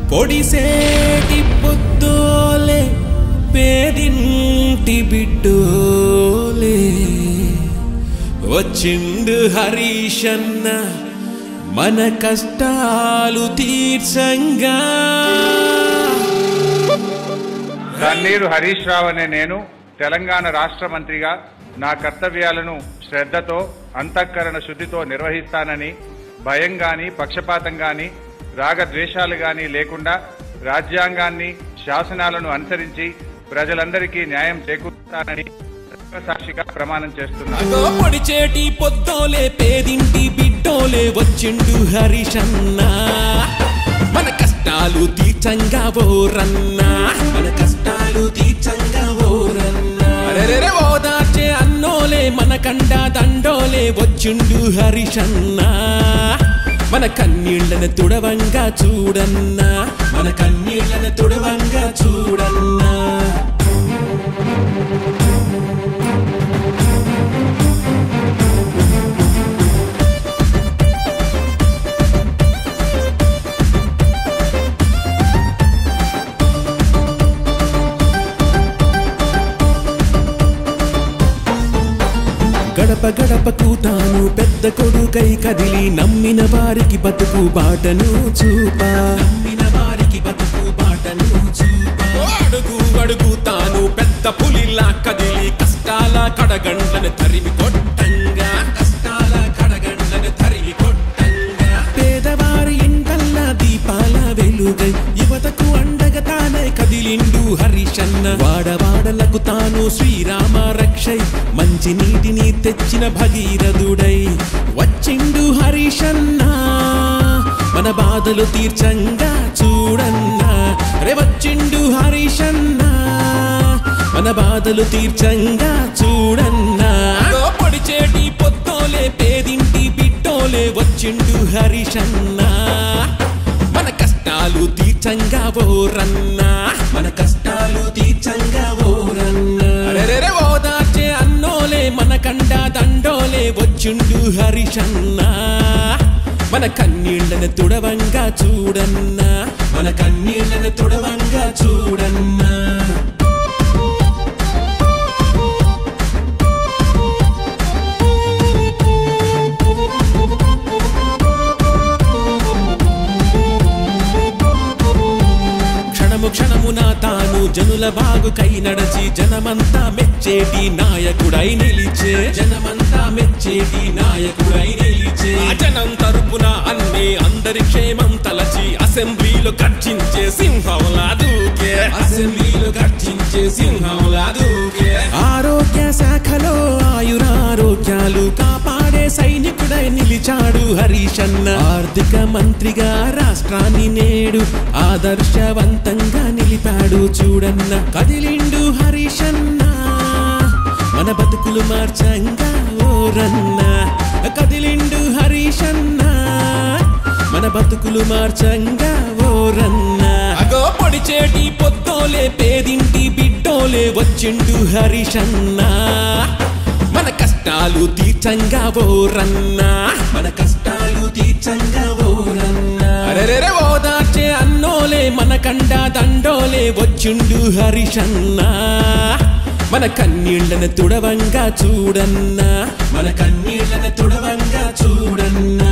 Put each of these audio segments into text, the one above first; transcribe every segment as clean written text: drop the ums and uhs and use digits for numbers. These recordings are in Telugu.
పొడిసేటి పొద్దోలే పేదింటి బిడ్డోలే వచ్చిండు హరీషన్న మన కష్టాలు తీర్చంగా. తన్నీరు హరీష్ రావు అనే నేను తెలంగాణ రాష్ట్ర మంత్రిగా నా కర్తవ్యాలను శ్రద్ధతో అంతఃకరణ శుద్ధితో నిర్వహిస్తానని, భయం గాని పక్షపాతం గాని రాగద్వేషాలు గాని లేకుండా రాజ్యాంగాన్ని శాసనాలను అనుసరించి ప్రజలందరికీ న్యాయం చేకూరుస్తానని సాక్షిగా ప్రమాణం చేస్తున్నాను. పొడిచేటి పొద్దోలే పేదింటి బిడ్డోలే వచ్చిండు హరీషన్న మన కష్టాలు తీర్చంగా ఓరన్నా, మన కష్టాలు తీర్చంగా ఓరన్నా. ఓదార్చే అన్నోలే మన కండా దండోలే వచ్చిండు హరీషన్న మన కన్నీళ్లను తుడవంగా చూడన్నా, మన కన్నీళ్లను తుడవంగా చూడన్నా. గడప గడపకు తాను పెద్ద కొడుకై కదిలి నమ్మిన వారికి బతుకు బాటను చూపా, నమ్మిన వారికి బతుకు బాటను చూపా. అడుగు అడుగు తాను పెద్ద పులిలా కదిలి కష్టాల కడగండ్లను తరిమి కొట్టంగా, కష్టాల కడగండ్లను తరిమి కొట్టంగా. పేదవారి ఇంటల్లా దీపాల వెలుగై యువతకు అండగా తానే కదిలిండు హరీషన్న. వాడవాడలకు తాను శ్రీరామ రక్షై మంచి నీటిని తెచ్చిన భగీరథుడై వచ్చిండు హరీషన్న మన బాధలు తీర్చంగా చూడన్నా. రే వచ్చిండు హరీషన్న మన బాధలు తీర్చంగా చూడన్నా. పొడిచేటి పొద్దోలే పేదింటి బిడ్డోలే వచ్చిండు హరీషన్న మన కష్టాలు తీర్చంగా ఓరన్నా, మన కష్టాలు తీర్చంగా ఓరన్నా. ఓదార్చే అన్నోలే మన కండా దండోలే వచ్చిండు హరీషన్న మన కన్నీళ్లను తుడవంగా చూడన్నా, మన కన్నీళ్లను తుడవంగా చూడన్నా. క్షణమున తాను జనుల బాగుకై నడచి జనమంతా మెచ్చేటి నాయకుడై నిలిచే, జనమంతా మెచ్చేటి నాయకుడై నిలిచే. జనం తరపున అన్ని అందరి క్షేమం తలచి అసెంబ్లీలో గర్జించే సింహంలా దూకే, అసెంబ్లీలో గర్జించే సింహంలా దూకే. ఆరోగ్య శాఖలో ఆయురారోగ్యాలు కాపాడే సైనికుడై నిలిచాడు హరీషన్న. ఆర్థిక మంత్రిగా రాష్ట్రాన్ని నేడు ఆదర్శవంతంగా నిలిపాడు చూడన్న. కదిలిండు హరీషన్న మన బతుకులు మార్చంగా ఓరన్న, కదిలిండు హరీషన్న మన బతుకులు మార్చంగా ఓరన్న. అగో పొడిచేటి పొద్దోలే పేదింటి బిడ్డోలే వచ్చిండు హరీషన్న మన కష్టాలు తీర్చంగా ఓరన్నా, మన కష్టాలు తీర్చంగా ఓరన్నా. ఓదార్చే అన్నోలే మన కండా దండోలే వచ్చిండు హరీషన్న మన కన్నీళ్లను తుడవంగా చూడన్నా, మన కన్నీళ్లను తుడవంగా చూడన్నా.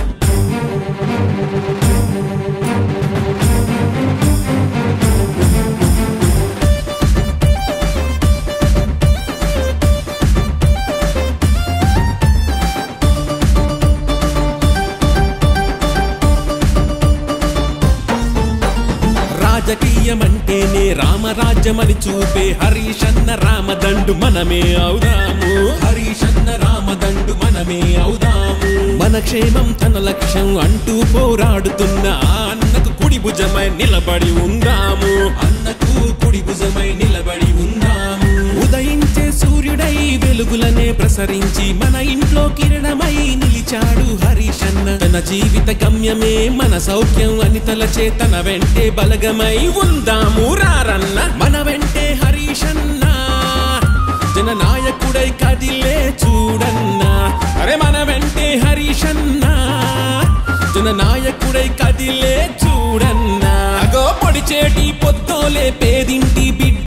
రాజకీయమంటేనే రామరాజ్యమని చూపే హరీషన్న రామదండు మనమే అవుదాము, హరీషన్న రామదండు మనమే అవుదాము. మన క్షేమం తన లక్ష్యం అంటూ పోరాడుతున్న ఆ అన్నకు కుడి భుజమై నిలబడి ఉందాము, అన్నకు కుడి భుజమై నిలబడి ఉందాము. ఉదయించే సూర్యుడై వెలుగులనే ప్రసరించి మన ఇంట్లో కిరణమై నిలిచాడు హరీషన్న. తన జీవిత గమ్యమే మన సౌఖ్యం అని తలచే తన వెంటే బలగమై ఉందాము రారన్న. మన వెంటే హరీషన్న జననాయకుడై కదిలే చూడన్నా. అరే మన వెంటే హరీషన్న జననాయకుడై కదిలే చూడన్నా. లేచేటి పొద్దోలే పేదింటి బిడ్డ